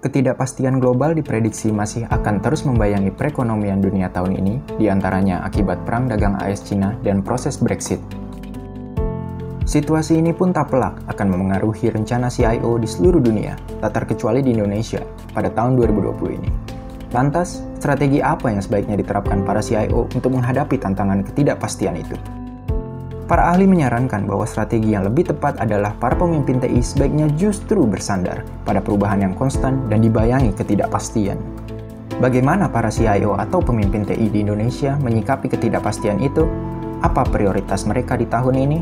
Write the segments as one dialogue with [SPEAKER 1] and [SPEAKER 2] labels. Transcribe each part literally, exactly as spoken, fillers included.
[SPEAKER 1] Ketidakpastian global diprediksi masih akan terus membayangi perekonomian dunia tahun ini, diantaranya akibat perang dagang A S Cina dan proses Brexit. Situasi ini pun tak pelak akan memengaruhi rencana C I O di seluruh dunia, tak terkecuali di Indonesia, pada tahun dua ribu dua puluh ini. Lantas, strategi apa yang sebaiknya diterapkan para C I O untuk menghadapi tantangan ketidakpastian itu? Para ahli menyarankan bahwa strategi yang lebih tepat adalah para pemimpin T I sebaiknya justru bersandar pada perubahan yang konstan dan dibayangi ketidakpastian. Bagaimana para C I O atau pemimpin T I di Indonesia menyikapi ketidakpastian itu? Apa prioritas mereka di tahun ini?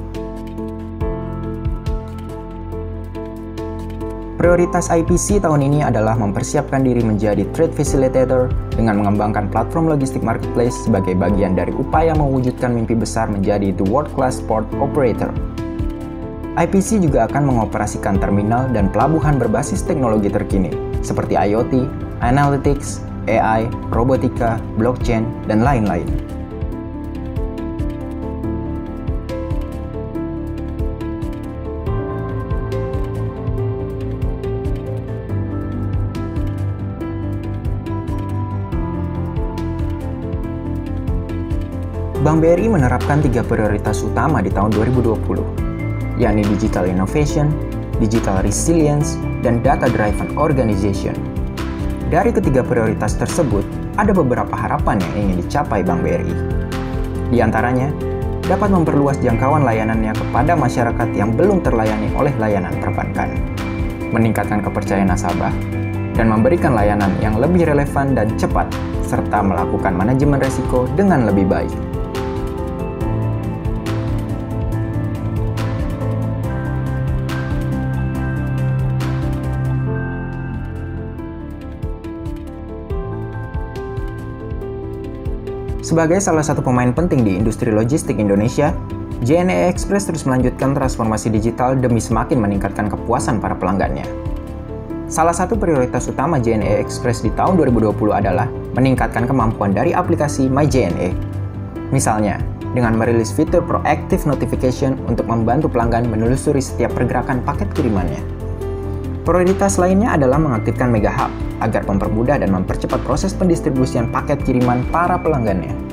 [SPEAKER 1] Prioritas I P C tahun ini adalah mempersiapkan diri menjadi trade facilitator dengan mengembangkan platform logistik marketplace sebagai bagian dari upaya mewujudkan mimpi besar menjadi the world-class port operator. I P C juga akan mengoperasikan terminal dan pelabuhan berbasis teknologi terkini seperti I O T, analytics, A I, robotika, blockchain, dan lain-lain. Bank B R I menerapkan tiga prioritas utama di tahun dua ribu dua puluh, yakni Digital Innovation, Digital Resilience, dan Data Driven Organization. Dari ketiga prioritas tersebut, ada beberapa harapan yang ingin dicapai Bank B R I. Di antaranya, dapat memperluas jangkauan layanannya kepada masyarakat yang belum terlayani oleh layanan perbankan, meningkatkan kepercayaan nasabah, dan memberikan layanan yang lebih relevan dan cepat, serta melakukan manajemen risiko dengan lebih baik. Sebagai salah satu pemain penting di industri logistik Indonesia, J N E Express terus melanjutkan transformasi digital demi semakin meningkatkan kepuasan para pelanggannya. Salah satu prioritas utama J N E Express di tahun dua ribu dua puluh adalah meningkatkan kemampuan dari aplikasi My J N E. Misalnya, dengan merilis fitur Proactive Notification untuk membantu pelanggan menelusuri setiap pergerakan paket kirimannya. Prioritas lainnya adalah mengaktifkan Mega Hub agar mempermudah dan mempercepat proses pendistribusian paket kiriman para pelanggannya.